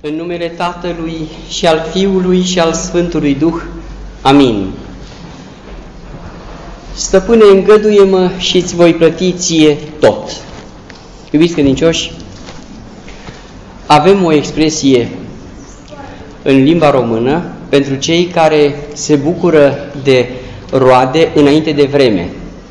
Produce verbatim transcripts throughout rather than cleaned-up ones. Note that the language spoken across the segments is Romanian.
În numele Tatălui și al Fiului și al Sfântului Duh. Amin. Stăpâne, îngăduie-mă și îți voi plăti ție tot. Iubiți credincioși, avem o expresie în limba română pentru cei care se bucură de roade înainte de vreme.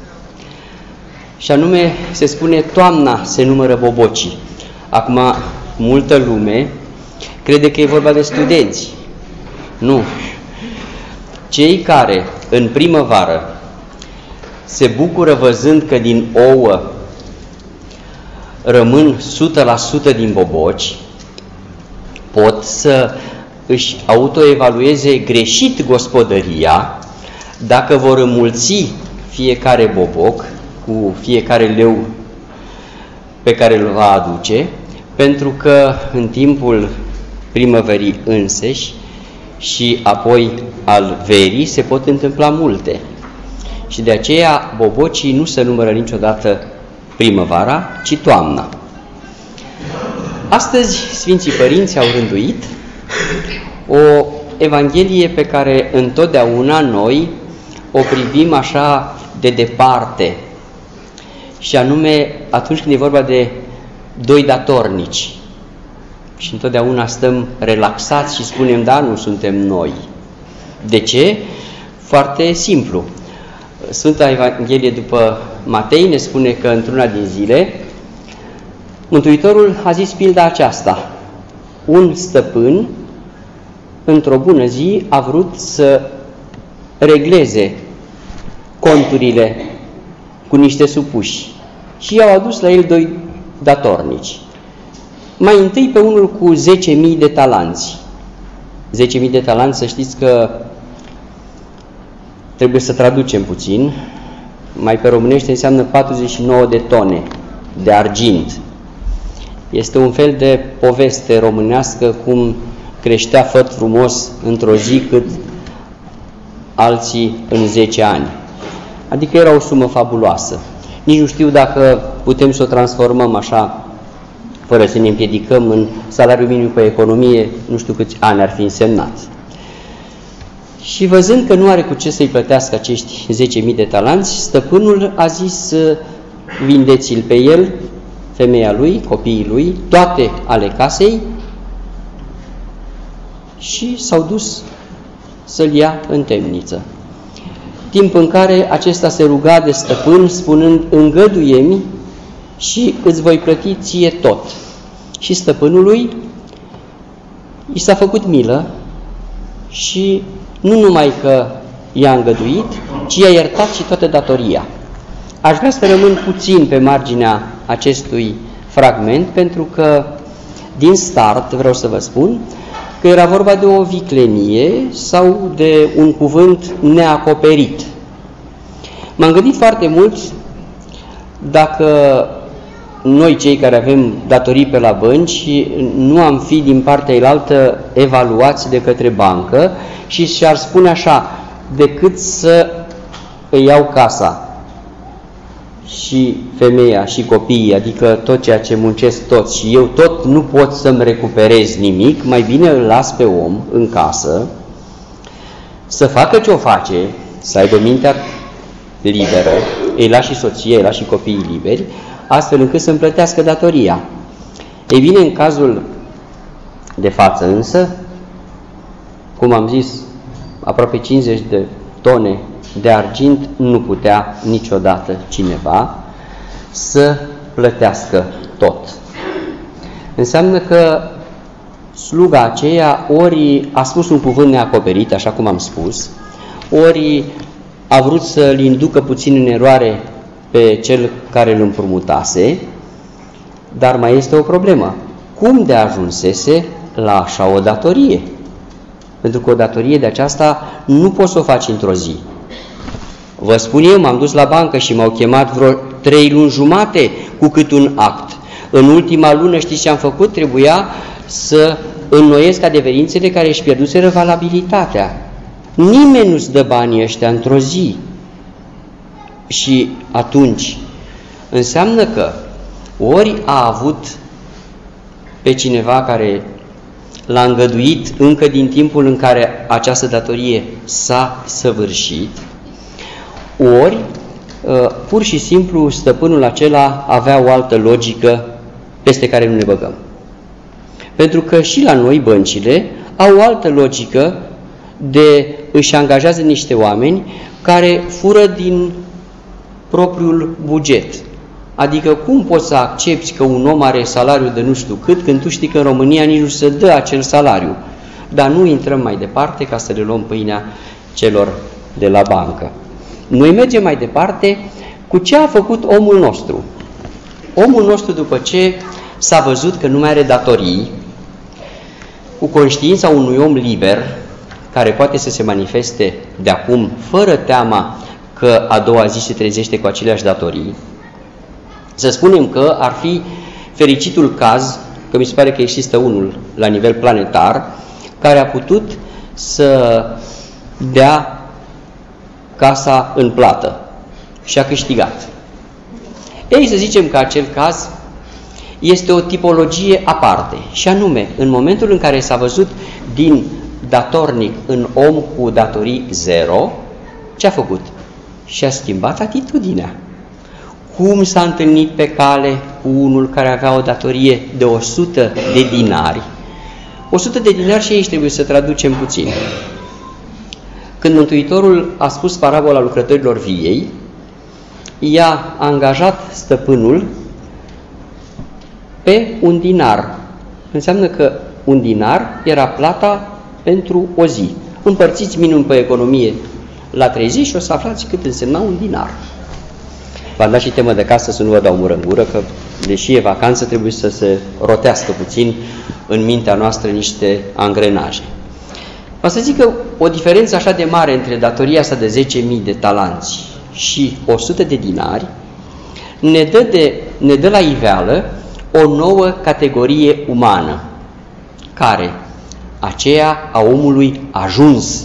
Și anume, se spune, toamna se numără bobocii. Acum, multă lume crede că e vorba de studenți. Nu. Cei care în primăvară se bucură văzând că din ouă rămân o sută la sută din boboci, pot să își autoevalueze greșit gospodăria dacă vor înmulți fiecare boboc cu fiecare leu pe care îl va aduce, pentru că în timpul primăverii înseși și apoi al verii se pot întâmpla multe. Și de aceea bobocii nu se numără niciodată primăvara, ci toamna. Astăzi Sfinții Părinți au rânduit o Evanghelie pe care întotdeauna noi o privim așa de departe, și anume atunci când e vorba de doi datornici. Și întotdeauna stăm relaxați și spunem, da, nu suntem noi. De ce? Foarte simplu. Sfânta Evanghelie după Matei ne spune că într-una din zile Mântuitorul a zis pilda aceasta. Un stăpân, într-o bună zi, a vrut să regleze conturile cu niște supuși și i-au adus la el doi datornici. Mai întâi pe unul cu zece mii de talanți. zece mii de talanți, să știți că trebuie să traducem puțin. Mai pe românește înseamnă patruzeci și nouă de tone de argint. Este un fel de poveste românească cum creștea făt frumos într-o zi cât alții în zece ani. Adică era o sumă fabuloasă. Nici nu știu dacă putem să o transformăm așa, fără să ne împiedicăm în salariul minim pe economie, nu știu câți ani ar fi însemnat. Și văzând că nu are cu ce să-i plătească acești zece mii de talanți, stăpânul a zis, vindeți-l pe el, femeia lui, copiii lui, toate ale casei, și s-au dus să-l ia în temniță. Timp în care acesta se ruga de stăpân, spunând, îngăduie-mi și îți voi plăti ție tot. Și stăpânului i s-a făcut milă și nu numai că i-a îngăduit, ci i-a iertat și toată datoria. Aș vrea să rămân puțin pe marginea acestui fragment, pentru că din start vreau să vă spun că era vorba de o viclenie sau de un cuvânt neacoperit. M-am gândit foarte mult dacă noi, cei care avem datorii pe la bănci, nu am fi din partea elaltă evaluați de către bancă și și-ar spune așa, decât să îi iau casa și femeia și copiii, adică tot ceea ce muncesc toți și eu tot nu pot să-mi recuperez nimic, mai bine îl las pe om în casă să facă ce o face, să aibă mintea liberă, îi lași și soția, îi lași și copiii liberi, astfel încât să-mi plătească datoria. Ei bine, în cazul de față însă, cum am zis, aproape cincizeci de tone de argint nu putea niciodată cineva să plătească tot. Înseamnă că sluga aceea ori a spus un cuvânt neacoperit, așa cum am spus, ori a vrut să-l inducă puțin în eroare pe cel care îl împrumutase, dar mai este o problemă. Cum de ajunsese la așa o datorie? Pentru că o datorie de aceasta nu poți să o faci într-o zi. Vă spun eu, m-am dus la bancă și m-au chemat vreo trei luni jumate cu cât un act. În ultima lună, știți ce am făcut? Trebuia să înnoiesc adeverințele care își pierduseră valabilitatea. Nimeni nu-ți dă banii ăștia într-o zi. Și atunci înseamnă că ori a avut pe cineva care l-a îngăduit încă din timpul în care această datorie s-a săvârșit, ori pur și simplu stăpânul acela avea o altă logică peste care nu ne băgăm. Pentru că și la noi băncile au o altă logică de își angajează niște oameni care fură din propriul buget. Adică cum poți să accepti că un om are salariu de nu știu cât, când tu știi că în România nici nu se dă acel salariu? Dar nu intrăm mai departe ca să le luăm pâinea celor de la bancă. Noi mergem mai departe cu ce a făcut omul nostru. Omul nostru, după ce s-a văzut că nu mai are datorii, cu conștiința unui om liber, care poate să se manifeste de acum fără teama că a doua zi se trezește cu aceleași datorii, să spunem că ar fi fericitul caz, că mi se pare că există unul la nivel planetar, care a putut să dea casa în plată și a câștigat. Ei, să zicem că acel caz este o tipologie aparte, și anume, în momentul în care s-a văzut din datornic în om cu datorii zero, ce a făcut? Și-a schimbat atitudinea. Cum s-a întâlnit pe cale cu unul care avea o datorie de o sută de dinari? o sută de dinari și aici trebuie să traducem puțin. Când Mântuitorul a spus parabola lucrătorilor viei, i-a angajat stăpânul pe un dinar. Înseamnă că un dinar era plata pentru o zi. Împărțiți minimum pe economie la treizeci și o să aflați cât însemna un dinar. V-am dat și temă de casă să nu vă dau mură în gură, că deși e vacanță trebuie să se rotească puțin în mintea noastră niște angrenaje. O să zic că o diferență așa de mare între datoria asta de zece mii de talanți și o sută de dinari ne dă, de, ne dă la iveală o nouă categorie umană, care aceea a omului ajuns.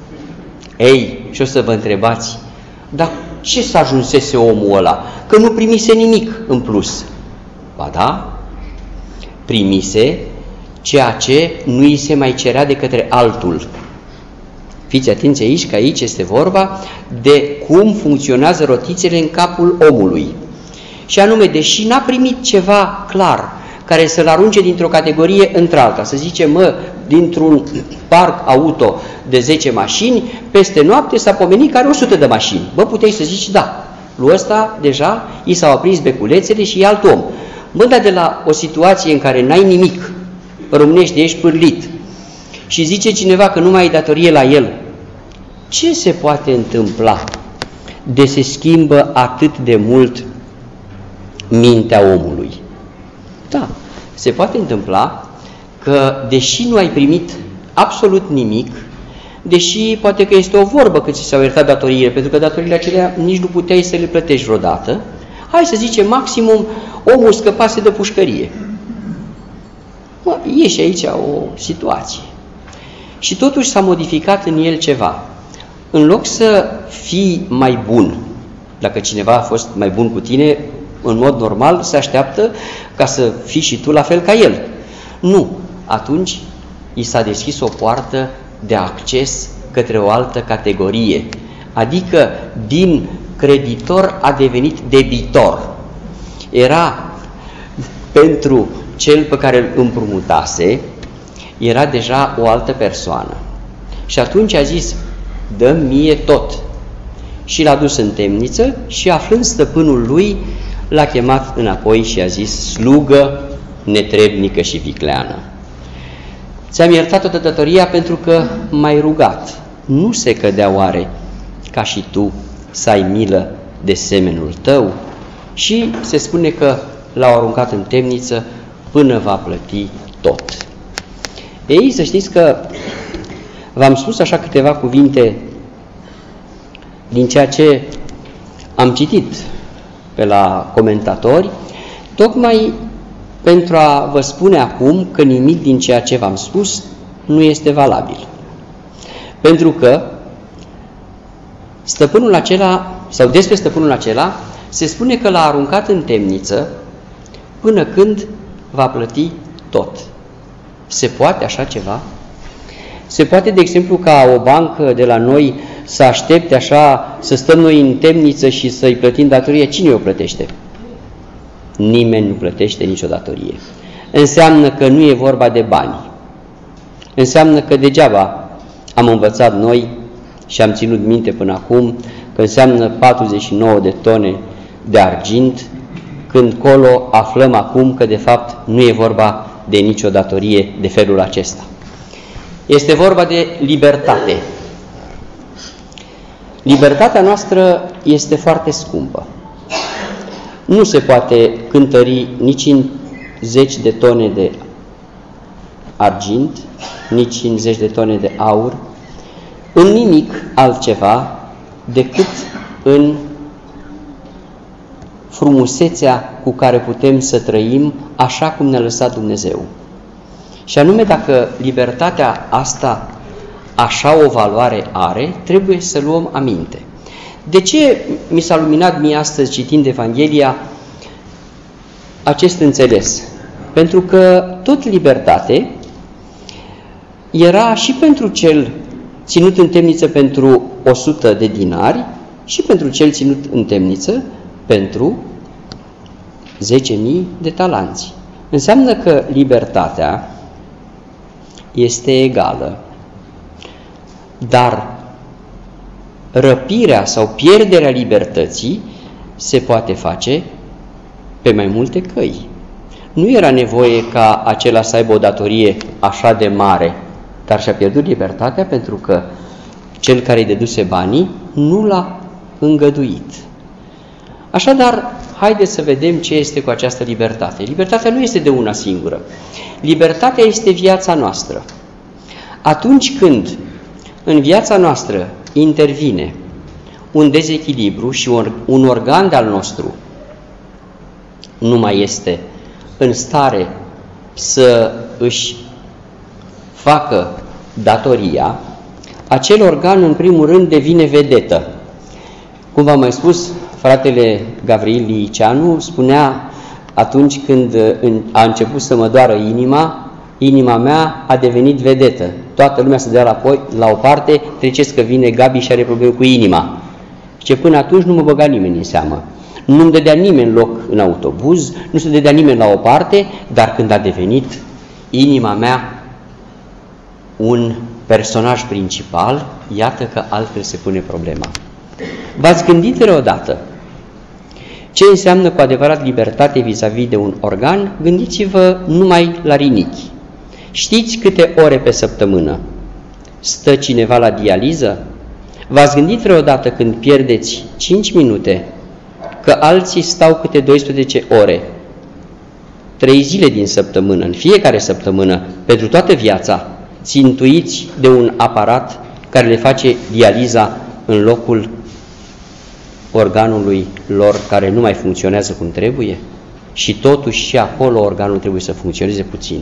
Ei, și o să vă întrebați, dar ce s-a ajunsese omul ăla? Că nu primise nimic în plus. Ba da, primise ceea ce nu îi se mai cerea de către altul. Fiți atenți aici, că aici este vorba de cum funcționează rotițele în capul omului. Și anume, deși n-a primit ceva clar, care să-l arunce dintr-o categorie într-alta, să zicem, mă, dintr-un parc auto de zece mașini, peste noapte s-a pomenit că are o sută de mașini. Bă, puteai să zici, da, lui ăsta deja i s-au aprins beculețele și e alt om. Bă, dar de la o situație în care n-ai nimic, rămânești, ești pârlit, și zice cineva că nu mai ai datorie la el, ce se poate întâmpla de se schimbă atât de mult mintea omului? Da, se poate întâmpla că, deși nu ai primit absolut nimic, deși poate că este o vorbă că ți s-au iertat datoriile, pentru că datoriile acelea nici nu puteai să le plătești vreodată, hai să zicem, maximum, omul scăpase de pușcărie. Bă, e și aici o situație. Și totuși s-a modificat în el ceva. În loc să fii mai bun, dacă cineva a fost mai bun cu tine, în mod normal se așteaptă ca să fii și tu la fel ca el. Nu. Atunci i s-a deschis o poartă de acces către o altă categorie. Adică din creditor a devenit debitor. Era pentru cel pe care îl împrumutase, era deja o altă persoană. Și atunci a zis, dă-mi mie tot. Și l-a dus în temniță și, aflând stăpânul lui, l-a chemat înapoi și a zis, slugă netrebnică și vicleană. Ți-am iertat toată datoria pentru că m-ai rugat. Nu se cădea oare ca și tu să ai milă de semenul tău? Și se spune că l-au aruncat în temniță până va plăti tot. Ei, să știți că v-am spus așa câteva cuvinte din ceea ce am citit pe la comentatori, tocmai pentru a vă spune acum că nimic din ceea ce v-am spus nu este valabil. Pentru că stăpânul acela, sau despre stăpânul acela, se spune că l-a aruncat în temniță până când va plăti tot. Se poate așa ceva? Se poate, de exemplu, ca o bancă de la noi să aștepte așa, să stăm noi în temniță și să-i plătim datoria? Cine o plătește? Nimeni nu plătește nicio datorie. Înseamnă că nu e vorba de bani. Înseamnă că degeaba am învățat noi și am ținut minte până acum că înseamnă patruzeci și nouă de tone de argint, când colo aflăm acum că de fapt nu e vorba de nicio datorie de felul acesta. Este vorba de libertate. Libertatea noastră este foarte scumpă. Nu se poate cântări nici în zeci de tone de argint, nici în zeci de tone de aur, în nimic altceva decât în frumusețea cu care putem să trăim așa cum ne-a lăsat Dumnezeu. Și anume, dacă libertatea asta așa o valoare are, trebuie să luăm aminte. De ce mi s-a luminat mie astăzi, citind Evanghelia, acest înțeles? Pentru că tot libertate era și pentru cel ținut în temniță pentru o sută de dinari și pentru cel ținut în temniță pentru zece mii de talanți. Înseamnă că libertatea este egală, dar răpirea sau pierderea libertății se poate face pe mai multe căi. Nu era nevoie ca acela să aibă o datorie așa de mare, dar și-a pierdut libertatea pentru că cel care îi deduse banii nu l-a îngăduit. Așadar, haideți să vedem ce este cu această libertate. Libertatea nu este de una singură. Libertatea este viața noastră. Atunci când în viața noastră intervine un dezechilibru și un organ de-al nostru nu mai este în stare să își facă datoria, acel organ în primul rând devine vedetă. Cum v-am mai spus, fratele Gavril Liceanu spunea atunci când a început să mă doară inima, inima mea a devenit vedetă. Toată lumea se dea la, la o parte, treceți că vine Gabi și are probleme cu inima. Și până atunci nu mă băga nimeni în seamă. Nu-mi dădea nimeni loc în autobuz, nu se dădea nimeni la o parte, dar când a devenit inima mea un personaj principal, iată că altfel se pune problema. V-ați gândit vreodată ce înseamnă cu adevărat libertate vis-a-vis de un organ? Gândiți-vă numai la rinichi. Știți câte ore pe săptămână stă cineva la dializă? V-ați gândit vreodată când pierdeți cinci minute că alții stau câte doisprezece ore, trei zile din săptămână, în fiecare săptămână, pentru toată viața, țintuiți de un aparat care le face dializa în locul organului lor care nu mai funcționează cum trebuie? Și totuși și acolo organul trebuie să funcționeze puțin.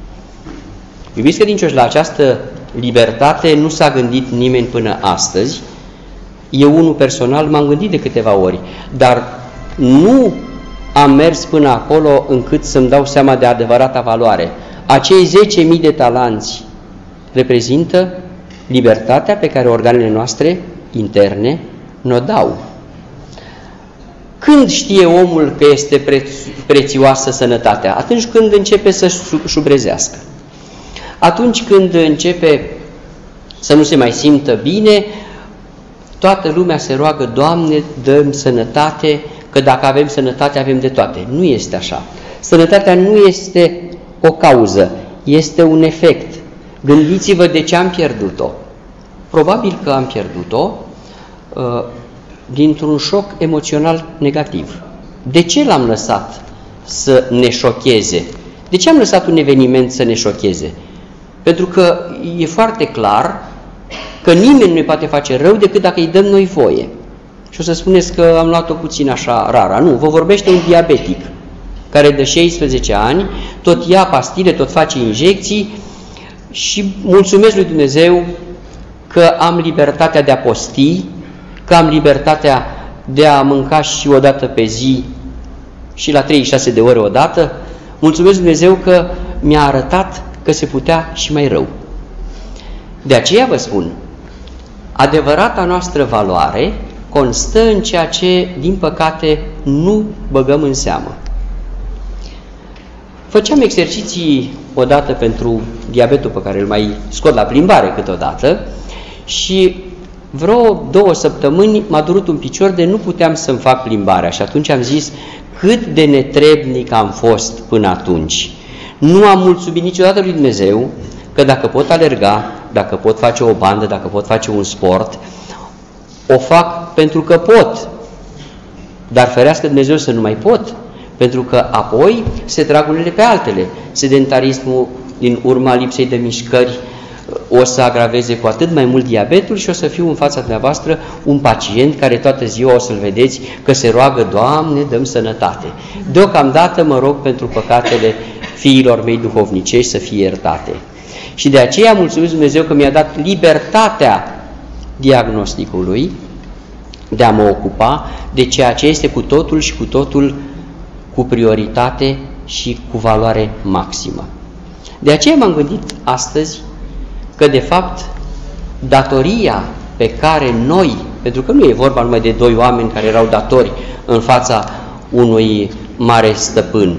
Iubiți credincioși, la această libertate nu s-a gândit nimeni până astăzi. Eu, unul personal, m-am gândit de câteva ori, dar nu am mers până acolo încât să-mi dau seama de adevărata valoare. Acei zece mii de talanți reprezintă libertatea pe care organele noastre interne ne-o dau. Când știe omul că este preț- prețioasă sănătatea? Atunci când începe să șubrezească. Atunci când începe să nu se mai simtă bine, toată lumea se roagă, Doamne, dă-mi sănătate, că dacă avem sănătate, avem de toate. Nu este așa. Sănătatea nu este o cauză, este un efect. Gândiți-vă de ce am pierdut-o. Probabil că am pierdut-o uh, dintr-un șoc emoțional negativ. De ce l-am lăsat să ne șocheze? De ce am lăsat un eveniment să ne șocheze? Pentru că e foarte clar că nimeni nu ne poate face rău decât dacă îi dăm noi voie. Și o să spuneți că am luat-o puțin așa rara. Nu, vă vorbește un diabetic care de șaisprezece ani tot ia pastile, tot face injecții și mulțumesc lui Dumnezeu că am libertatea de a posti, că am libertatea de a mânca și o dată pe zi și la treizeci și șase de ore odată. Mulțumesc lui Dumnezeu că mi-a arătat că că se putea și mai rău. De aceea vă spun, adevărata noastră valoare constă în ceea ce, din păcate, nu băgăm în seamă. Făceam exerciții odată pentru diabetul pe care îl mai scot la plimbare câteodată și vreo două săptămâni m-a durut un picior de nu puteam să-mi fac plimbarea și atunci am zis cât de netrebnic am fost până atunci. Nu am mulțumit niciodată lui Dumnezeu că dacă pot alerga, dacă pot face o bandă, dacă pot face un sport, o fac pentru că pot. Dar ferească Dumnezeu să nu mai pot, pentru că apoi se trag unele pe altele. Sedentarismul din urma lipsei de mișcări o să agraveze cu atât mai mult diabetul și o să fiu în fața dumneavoastră un pacient care toată ziua o să-l vedeți că se roagă, Doamne, dă-mi sănătate. Deocamdată mă rog pentru păcatele fiilor mei duhovnicești să fie iertate. Și de aceea mulțumesc Dumnezeu că mi-a dat libertatea diagnosticului de a mă ocupa de ceea ce este cu totul și cu totul cu prioritate și cu valoare maximă. De aceea m-am gândit astăzi că, de fapt, datoria pe care noi, pentru că nu e vorba numai de doi oameni care erau datori în fața unui mare stăpân,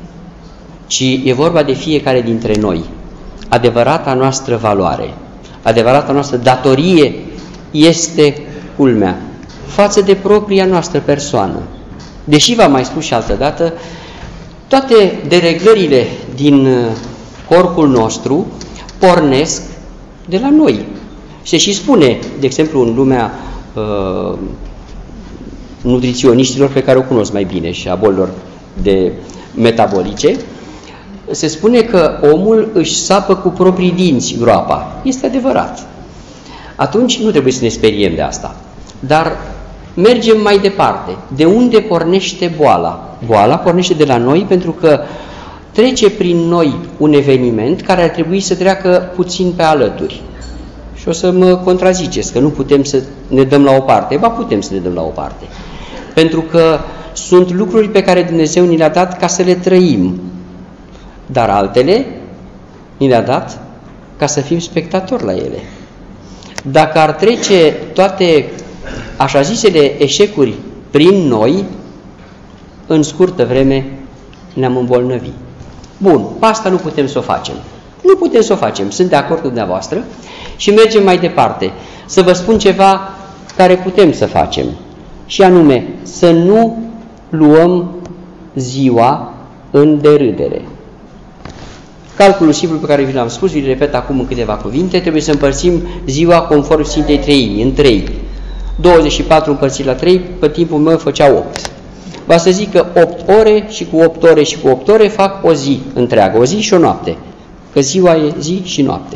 ci e vorba de fiecare dintre noi. Adevărata noastră valoare, adevărata noastră datorie este, culmea, față de propria noastră persoană. Deși v-am mai spus și altădată, toate dereglările din corpul nostru pornesc de la noi. Se și spune, de exemplu, în lumea uh, nutriționiștilor pe care o cunosc mai bine și a bolilor de metabolice, se spune că omul își sapă cu proprii dinți groapa. Este adevărat. Atunci nu trebuie să ne speriem de asta. Dar mergem mai departe. De unde pornește boala? Boala pornește de la noi pentru că trece prin noi un eveniment care ar trebui să treacă puțin pe alături. Și o să mă contraziceți că nu putem să ne dăm la o parte. Ba, putem să ne dăm la o parte. Pentru că sunt lucruri pe care Dumnezeu ni le-a dat ca să le trăim. Dar altele ni le-a dat ca să fim spectatori la ele. Dacă ar trece toate așa zisele eșecuri prin noi, în scurtă vreme ne-am îmbolnăvit. Bun, asta nu putem să o facem. Nu putem să o facem, sunt de acord cu dumneavoastră și mergem mai departe. Să vă spun ceva care putem să facem. Și anume, să nu luăm ziua în derâdere. Calculul simplu pe care vi l-am spus, vi-l repet acum în câteva cuvinte, trebuie să împărțim ziua conform Sfintei Treimi, în trei. douăzeci și patru împărțit la trei, pe timpul meu făcea opt. Va să zic că opt ore și cu opt ore și cu opt ore fac o zi întreagă, o zi și o noapte. Că ziua e zi și noapte.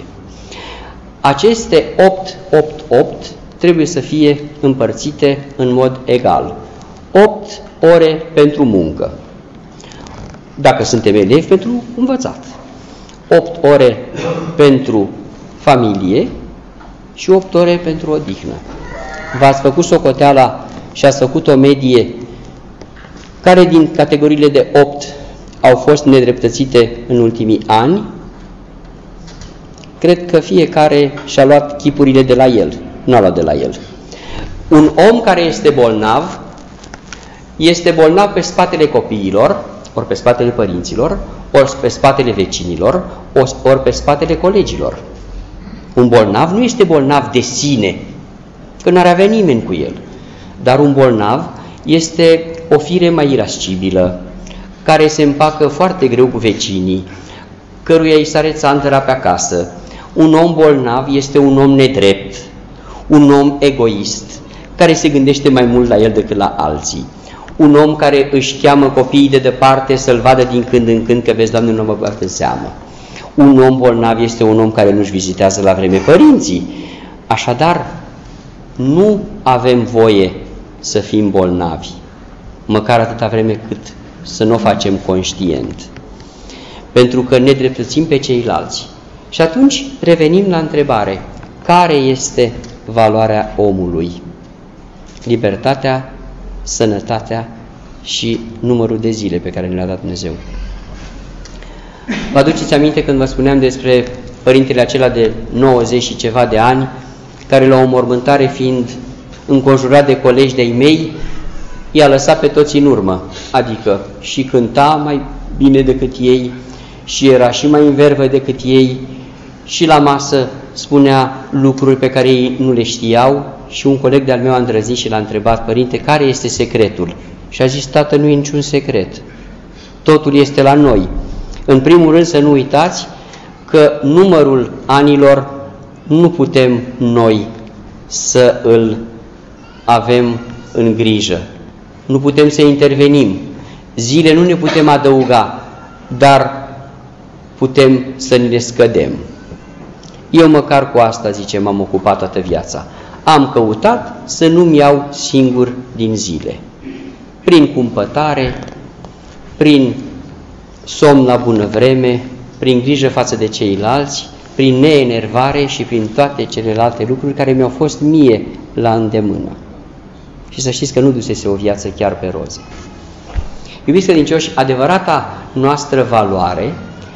Aceste opt, opt, opt trebuie să fie împărțite în mod egal. opt ore pentru muncă. Dacă suntem elevi, pentru învățat. opt ore pentru familie și opt ore pentru odihnă. V-ați făcut socoteala și ați făcut o medie care din categoriile de opt au fost nedreptățite în ultimii ani? Cred că fiecare și-a luat chipurile de la el, nu a luat de la el. Un om care este bolnav, este bolnav pe spatele copiilor, ori pe spatele părinților, ori pe spatele vecinilor, ori pe spatele colegilor. Un bolnav nu este bolnav de sine, că n-ar avea nimeni cu el. Dar un bolnav este o fire mai irascibilă, care se împacă foarte greu cu vecinii, căruia îi sare țantăra pe acasă. Un om bolnav este un om nedrept, un om egoist, care se gândește mai mult la el decât la alții. Un om care își cheamă copiii de departe să-l vadă din când în când, că vezi, Doamne, nu mă bag în seamă. Un om bolnav este un om care nu-și vizitează la vreme părinții. Așadar, nu avem voie să fim bolnavi, măcar atâta vreme cât să nu o facem conștient, pentru că ne dreptățim pe ceilalți. Și atunci revenim la întrebare: care este valoarea omului? Libertatea, sănătatea și numărul de zile pe care ne le-a dat Dumnezeu. Vă aduceți aminte când vă spuneam despre părintele acela de nouăzeci și ceva de ani, care la o mormântare, fiind înconjurat de colegi de-ai mei, i-a lăsat pe toți în urmă, adică și cânta mai bine decât ei, și era și mai în vervă decât ei, și la masă spunea lucruri pe care ei nu le știau. Și un coleg de-al meu a îndrăznit și l-a întrebat: părinte, care este secretul? Și a zis: tată, nu e niciun secret, totul este la noi. În primul rând să nu uitați că numărul anilor nu putem noi să îl avem în grijă, nu putem să intervenim, zile nu ne putem adăuga, dar putem să ne le scădem. Eu măcar cu asta, zice, m-am ocupat toată viața. Am căutat să nu-mi iau singur din zile, prin cumpătare, prin somn la bună vreme, prin grijă față de ceilalți, prin neenervare și prin toate celelalte lucruri care mi-au fost mie la îndemână. Și să știți că nu dusese o viață chiar pe roze. Iubiți credincioși, adevărata noastră valoare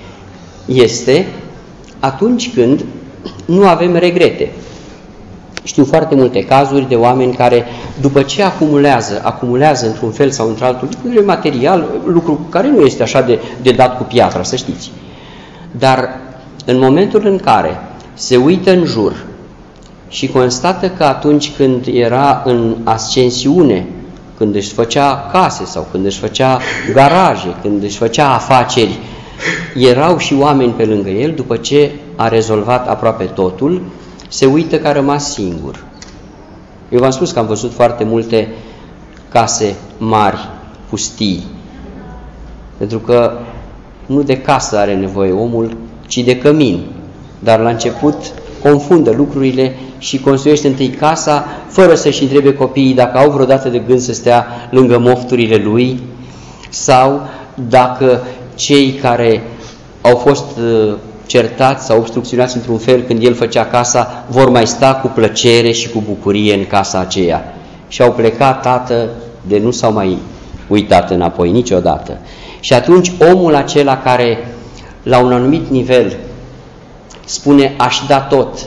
este atunci când nu avem regrete. Știu foarte multe cazuri de oameni care, după ce acumulează, acumulează într-un fel sau într-altul lucruri material, lucru care nu este așa de, de dat cu piatra, să știți. Dar în momentul în care se uită în jur și constată că atunci când era în ascensiune, când își făcea case sau când își făcea garaje, când își făcea afaceri, erau și oameni pe lângă el, după ce a rezolvat aproape totul, se uită că a rămas singur. Eu v-am spus că am văzut foarte multe case mari, pustii, pentru că nu de casă are nevoie omul, ci de cămin. Dar la început confundă lucrurile și construiește întâi casa, fără să-și întrebe copiii dacă au vreodată de gând să stea lângă mofturile lui, sau dacă cei care au fost certați sau obstrucționați într-un fel când el făcea casa, vor mai sta cu plăcere și cu bucurie în casa aceea. Și au plecat, tată, de nu s-au mai uitat înapoi niciodată. Și atunci omul acela care la un anumit nivel spune: aș da tot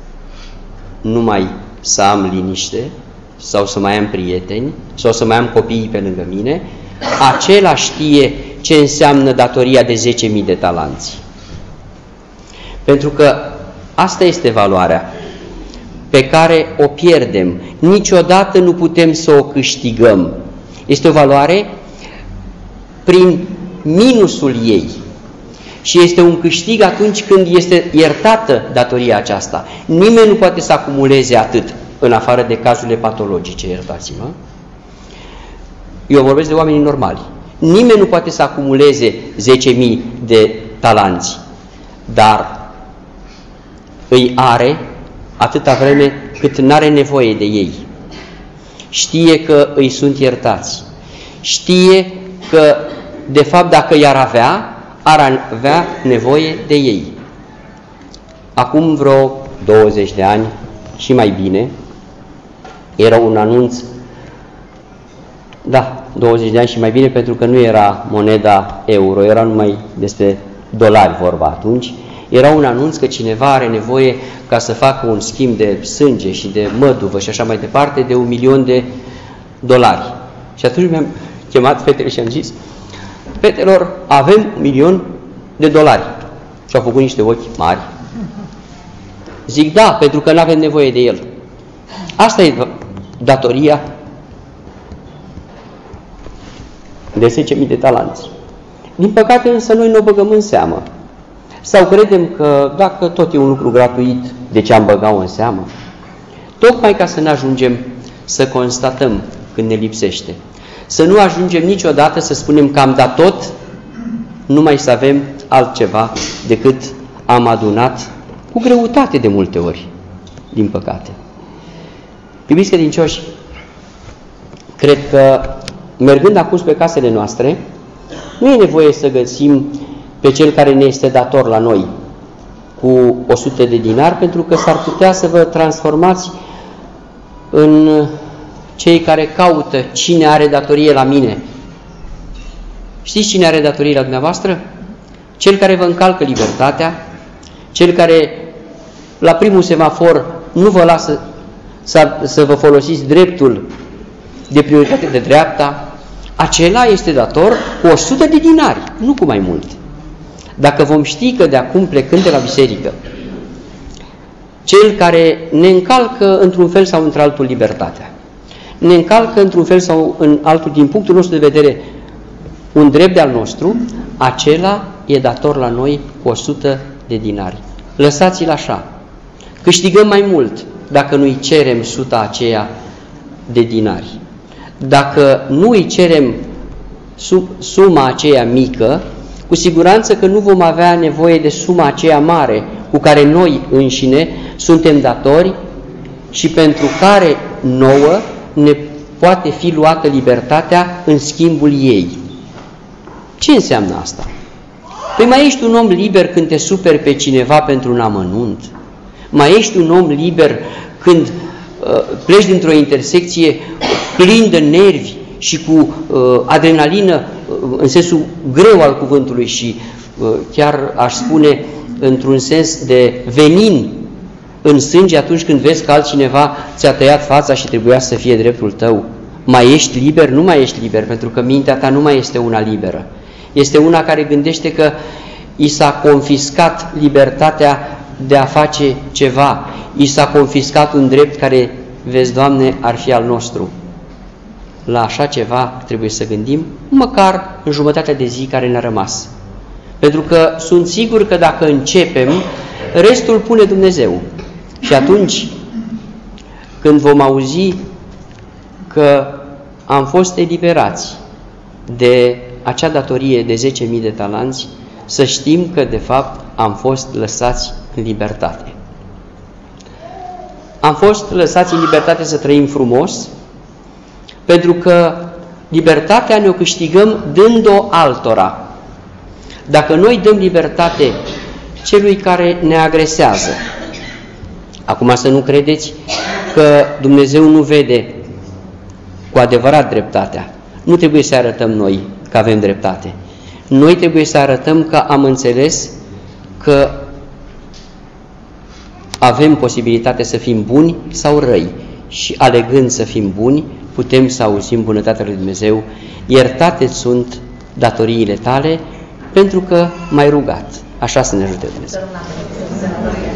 numai să am liniște sau să mai am prieteni sau să mai am copiii pe lângă mine, acela știe ce înseamnă datoria de zece mii de talanți. Pentru că asta este valoarea pe care o pierdem. Niciodată nu putem să o câștigăm. Este o valoare prin minusul ei. Și este un câștig atunci când este iertată datoria aceasta. Nimeni nu poate să acumuleze atât, în afară de cazurile patologice, iertați-mă. Eu vorbesc de oamenii normali. Nimeni nu poate să acumuleze zece mii de talanți, dar îi are atâta vreme cât n-are nevoie de ei. Știe că îi sunt iertați. Știe că, de fapt, dacă i-ar avea, ar avea nevoie de ei. Acum vreo douăzeci de ani și mai bine, era un anunț, da, douăzeci de ani și mai bine, pentru că nu era moneda euro, era numai despre dolari vorba atunci. Era un anunț că cineva are nevoie, ca să facă un schimb de sânge și de măduvă și așa mai departe, de un milion de dolari. Și atunci mi-am chemat fetele și am zis: fetelor, avem un milion de dolari. Și au făcut niște ochi mari. Zic: da, pentru că nu avem nevoie de el. Asta e datoria de zece mii de talanți. Din păcate însă noi nu o băgăm în seamă. Sau credem că dacă tot e un lucru gratuit, de ce am băgat-o în seamă? Tocmai ca să ne ajungem să constatăm când ne lipsește. Să nu ajungem niciodată să spunem că am dat tot, numai să avem altceva decât am adunat cu greutate de multe ori, din păcate. Iubiți credincioși, cred că mergând acum pe casele noastre, nu e nevoie să găsim pe cel care ne este dator la noi cu o sută de dinari, pentru că s-ar putea să vă transformați în cei care caută cine are datorie la mine. Știți cine are datorie la dumneavoastră? cel care vă încalcă libertatea, cel care la primul semafor nu vă lasă să, să vă folosiți dreptul de prioritate de dreapta, acela este dator cu o sută de dinari, nu cu mai mult. Dacă vom ști că de acum plecând de la biserică, cel care ne încalcă într-un fel sau într-altul libertatea, ne încalcă într-un fel sau în altul din punctul nostru de vedere un drept de-al nostru, acela e dator la noi cu o sută de dinari. Lăsați-l așa. Câștigăm mai mult dacă nu-i cerem suta aceea de dinari. Dacă nu îi cerem suma aceea mică, cu siguranță că nu vom avea nevoie de suma aceea mare cu care noi înșine suntem datori și pentru care nouă ne poate fi luată libertatea în schimbul ei. Ce înseamnă asta? Păi mai ești un om liber când te superi pe cineva pentru un amănunt? Mai ești un om liber când uh, pleci dintr-o intersecție plin de nervi și cu uh, adrenalină uh, în sensul greu al cuvântului și uh, chiar aș spune într-un sens de venin în sânge atunci când vezi că altcineva ți-a tăiat fața și trebuia să fie dreptul tău. Mai ești liber? Nu mai ești liber, pentru că mintea ta nu mai este una liberă. Este una care gândește că i s-a confiscat libertatea de a face ceva, i s-a confiscat un drept care, vezi, Doamne, ar fi al nostru. La așa ceva trebuie să gândim, măcar în jumătatea de zi care ne-a rămas. Pentru că sunt sigur că dacă începem, restul pune Dumnezeu. Și atunci, când vom auzi că am fost eliberați de acea datorie de zece mii de talanți, să știm că, de fapt, am fost lăsați în libertate. Am fost lăsați în libertate să trăim frumos, pentru că libertatea ne-o câștigăm dând-o altora. Dacă noi dăm libertate celui care ne agresează, acum să nu credeți că Dumnezeu nu vede cu adevărat dreptatea. Nu trebuie să arătăm noi că avem dreptate. Noi trebuie să arătăm că am înțeles că avem posibilitate să fim buni sau răi și alegând să fim buni, putem să auzim bunătatea lui Dumnezeu. Iertate sunt datoriile tale pentru că m-ai rugat. Așa să ne ajute Dumnezeu.